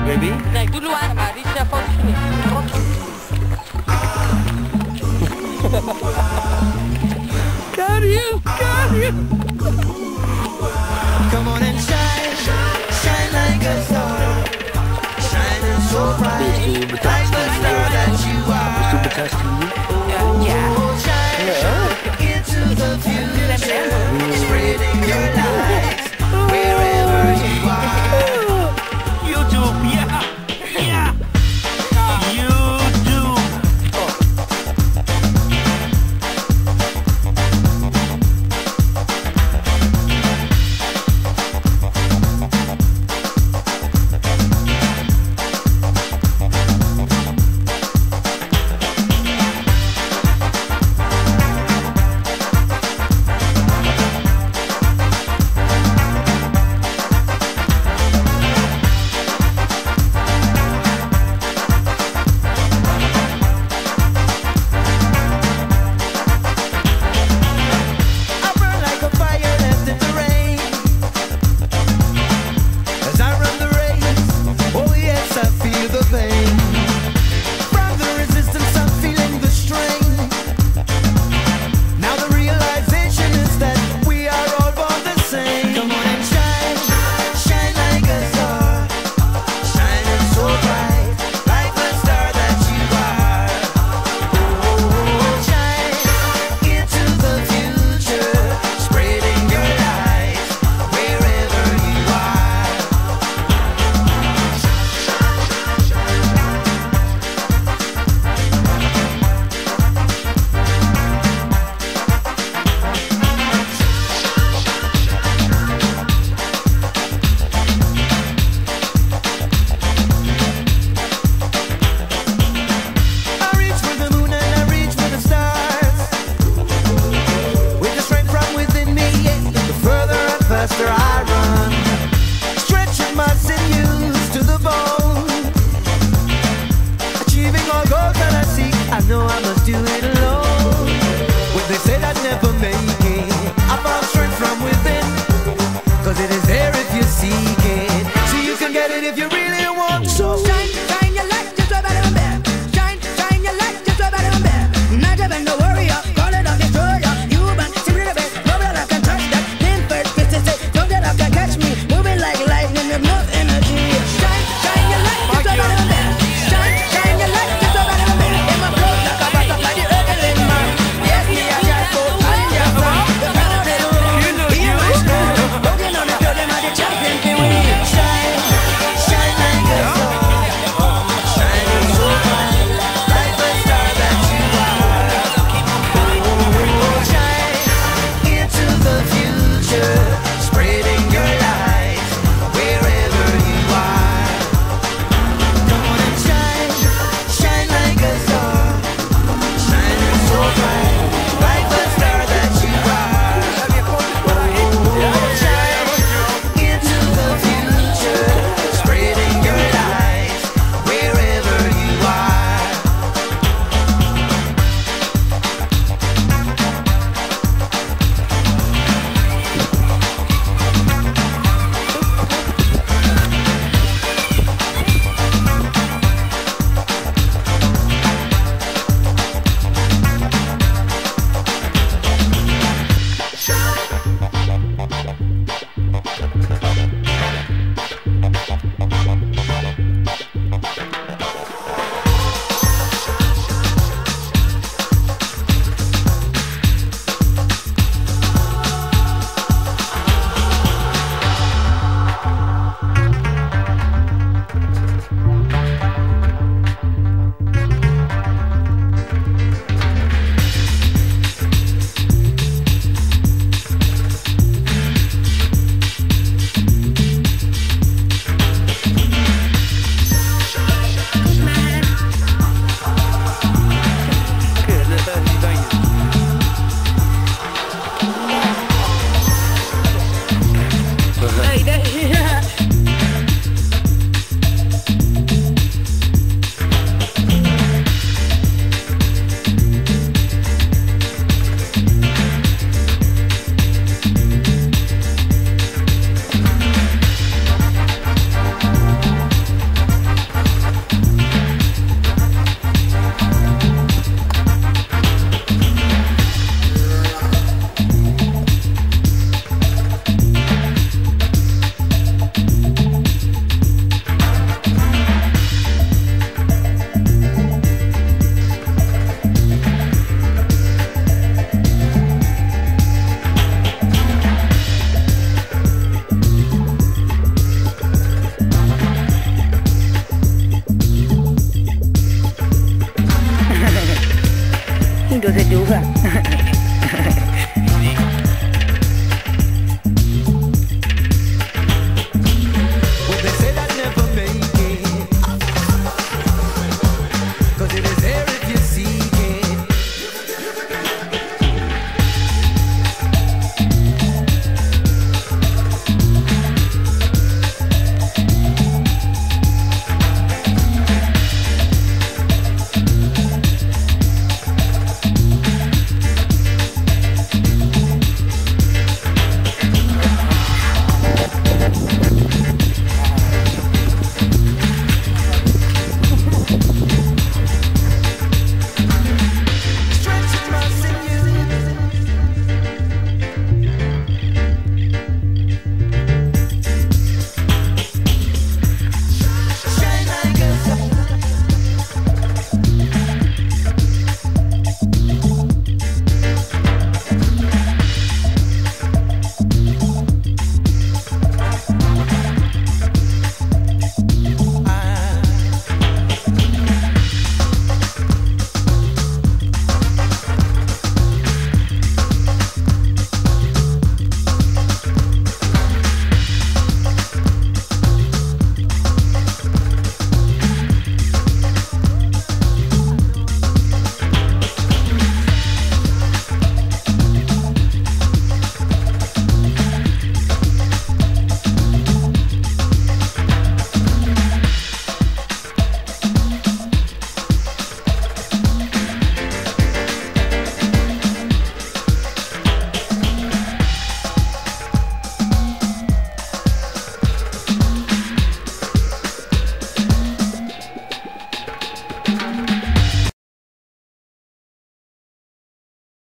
baby. Naik duluan, mari siapa di sini. Got you. Come on and shine, shine like a star, shining so bright, like the star that you are. Oh, shine into the future, spreading your light wherever you are. YouTube, yeah. YouTube. I burn like a fire left in the rain. As I run the race, oh yes, I feel the pain. From the resistance, I'm feeling the strain. Now the realization is that we are all born the same. Come on and shine, shine like a star, shining so bright, like the star that you are. Oh, shine into the future, spreading your light wherever you are. I reach for the moon and I reach for the stars. With the strength from within me, yeah, the further and faster I run. Stretching my sinews to the bone. Achieving all goals that I seek, I know I must do it alone. When they said I'd never make it, I found strength from within. Cause it is there if you seek it. So you can get it if you really want. So